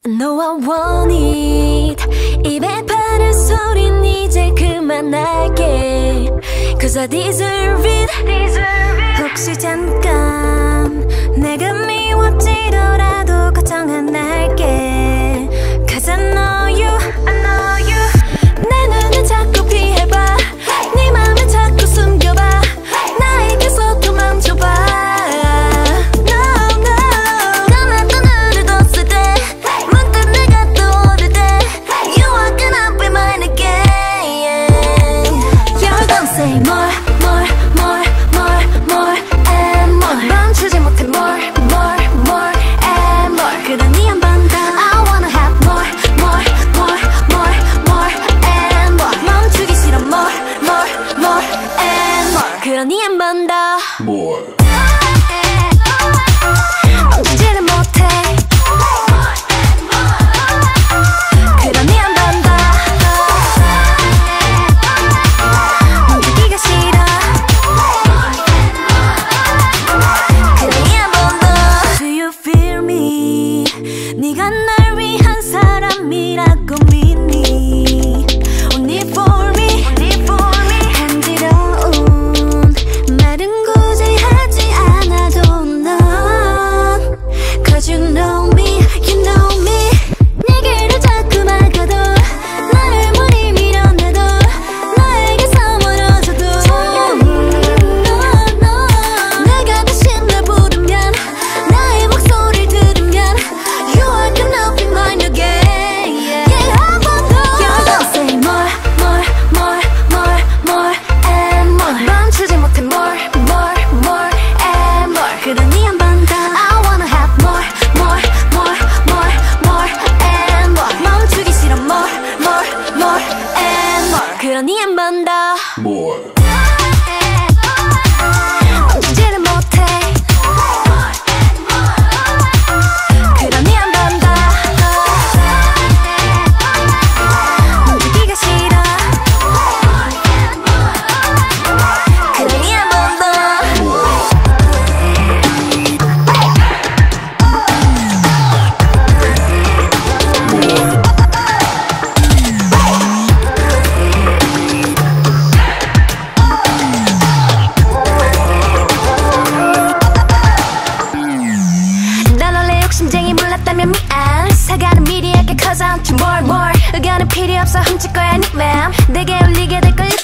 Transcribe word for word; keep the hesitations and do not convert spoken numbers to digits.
너와 want it 입에 바른 소린 이제 그만할게 Cause I deserve it, deserve it. 혹시 잠깐 내가 미워지더라도 걱정 안 할게 Cause I know you, I know you. 내 눈을 자꾸 피해봐 네 맘을 자꾸 숨겨봐 나에게서 도망쳐봐 그러니 한 번 더 More 멈추지를 못해 그러니 한 번 더 멈추기가 싫어 그러니 한 번 더 Do you feel me 네가 날 위한 사람이라고 믿니 Only for me, only for me 간지러운 말은 굳이 하지 않아도 넌 Cause you know me, you know me 내게를 자꾸 막아도 나를 머리 밀어내도 너에게서 멀어져도 no, no. 내가 다시 널 부르면 나의 목소리를 들으면 You are gonna be mine again yeah, 한 번 더 You're gonna say more, more, more, more, more and more 멈추지 못해 more, more, more and more 그러니 한 번 더 I wanna have more, more, more, more, more and more 멈추기 싫어 more, more, more and more 그러니 한 번 더 More 멈추지를 못해 그러니 한 번 더 멈추기가 싫어 그러니 한 번 더 난 원래 욕심쟁이 몰랐다면 미안 사과는 미리 할게 cause I'm too more more 의견은 필요 없어 훔칠 거야 네 맘 내게 울리게 될 걸요